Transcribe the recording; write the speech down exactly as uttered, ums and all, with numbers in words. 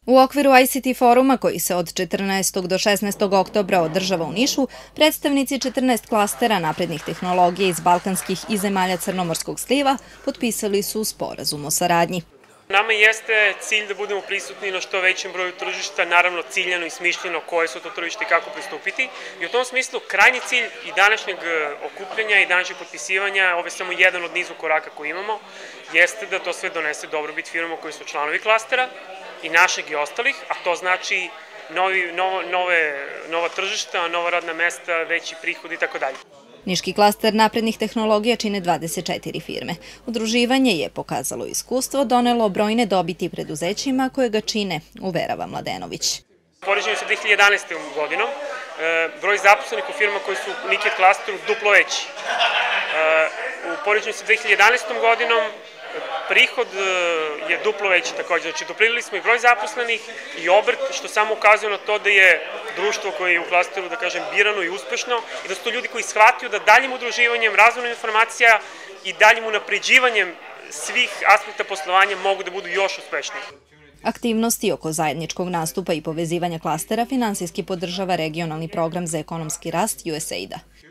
U okviru I C T foruma koji se od četrnaestog do šesnaestog oktobra održava u Nišu, predstavnici četrnaest klastera naprednih tehnologija iz balkanskih i zemalja Crnomorskog sliva potpisali su sporazum o saradnji. Nama jeste cilj da budemo prisutni na što većem broju tržišta, naravno ciljano i smišljeno koje su to tržište i kako pristupiti. I u tom smislu krajnji cilj i današnjeg okupljanja i današnjeg potpisivanja, ovo je samo jedan od nizu koraka koji imamo, jeste da to sve donese dobrobit firmama koji su članovi klastera i našeg i ostalih, a to znači novi, novo, nove, nova tržišta, nova radna mesta, veći prihod i tako dalje. Niški klaster naprednih tehnologija čine dvadeset četiri firme. Udruživanje je pokazalo iskustvo, donelo brojne dobiti preduzećima koje ga čine, uverava Mladenović. U poređenju sa dve hiljade jedanaestom godinom, broj zaposlenih u firmama koji su u Niket klasteru duplo veći. U poređenju sa dve hiljade jedanaestom godinom, prihod je duplo veći također. Znači, duplirali smo i broj zaposlenih i obrt, što samo ukazuje na to da je društvo koje je u klasteru, da kažem, birano i uspešno i da su to ljudi koji shvataju da daljim udruživanjem, razvojem informacija i daljim unapređivanjem svih aspekta poslovanja mogu da budu još uspešniji. Aktivnosti oko zajedničkog nastupa i povezivanja klastera finansijski podržava regionalni program za ekonomski rast U S A I D-a.